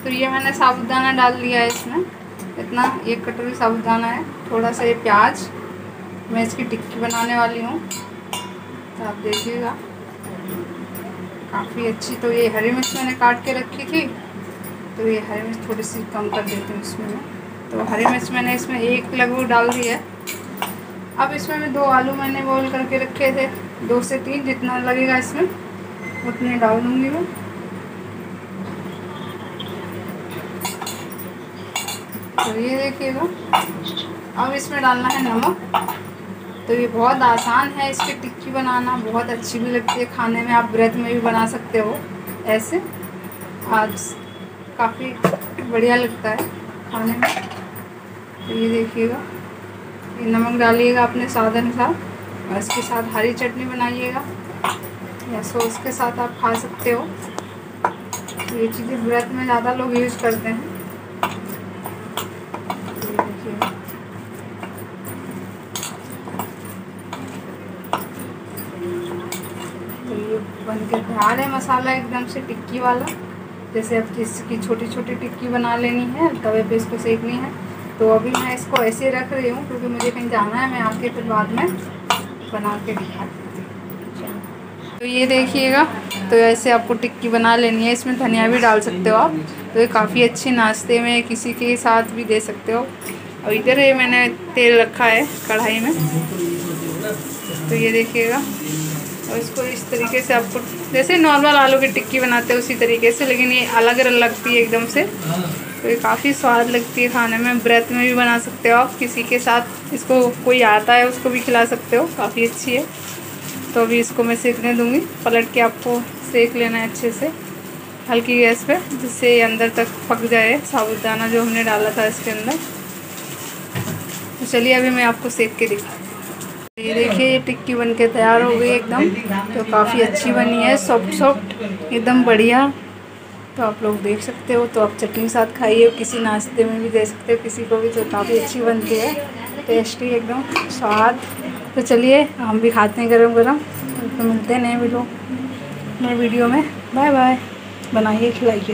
तो ये मैंने साबूदाना डाल दिया है इसमें, इतना 1 कटोरी साबूदाना है। थोड़ा सा ये प्याज, मैं इसकी टिक्की बनाने वाली हूँ तो आप देखिएगा काफ़ी अच्छी। तो ये हरी मिर्च मैंने काट के रखी थी, तो ये हरी मिर्च थोड़ी सी कम कर देती हूँ इसमें मैं। तो हरी मिर्च मैंने इसमें 1 लगभग डाल दी है। अब इसमें मैं 2 आलू मैंने बॉईल करके रखे थे, 2 से 3 जितना लगेगा इसमें उतने डाल दूँगी मैं। तो ये देखिएगा, अब इसमें डालना है नमक। तो ये बहुत आसान है इसकी टिक्की बनाना, बहुत अच्छी भी लगती है खाने में। आप व्रत में भी बना सकते हो ऐसे, आज काफ़ी बढ़िया लगता है खाने में। तो ये देखिएगा, ये नमक डालिएगा अपने स्वाद अनुसार, और इसके साथ हरी चटनी बनाइएगा या सॉस के साथ आप खा सकते हो। तो ये चीज़ें व्रत में ज़्यादा लोग यूज़ करते हैं। तो ये बन के तैयार है मसाला एकदम से टिक्की वाला। जैसे अब इसकी छोटी छोटी टिक्की बना लेनी है, तवे पे इसको सेकनी है। तो अभी मैं इसको ऐसे रख रही हूँ क्योंकि मुझे कहीं जाना है, मैं आके फिर बाद में बना के दिखाती हूँ। तो ये देखिएगा, तो ऐसे आपको टिक्की बना लेनी है। इसमें धनिया भी डाल सकते हो आप, तो ये काफ़ी अच्छी नाश्ते में किसी के साथ भी दे सकते हो। और इधर ये मैंने तेल रखा है कढ़ाई में, तो ये देखिएगा। और इसको इस तरीके से आपको जैसे नॉर्मल आलू की टिक्की बनाते हैं उसी तरीके से, लेकिन ये अलग लगती है एकदम से। तो ये काफ़ी स्वाद लगती है खाने में। व्रत में भी बना सकते हो आप, किसी के साथ इसको कोई आता है उसको भी खिला सकते हो, काफ़ी अच्छी है। तो अभी इसको मैं सेकने दूँगी, पलट के आपको सेक लेना है अच्छे से हल्की गैस पे, जिससे अंदर तक पक जाए साबूदाना जो हमने डाला था इसके अंदर। तो चलिए अभी मैं आपको सेक के दिखाती हूँ। ये देखिए, ये टिक्की बन के तैयार हो गई एकदम। तो काफ़ी अच्छी बनी है, सॉफ्ट सॉफ्ट एकदम बढ़िया। तो आप लोग देख सकते हो, तो आप चटनी के साथ खाइए, किसी नाश्ते में भी दे सकते हो किसी को भी। तो काफ़ी अच्छी बनती है, टेस्टी एकदम स्वाद। तो चलिए हम भी खाते हैं गरम गरम। तो मिलते हैं नए वीडियो में। Bye bye. बनाइए, खिलाइए।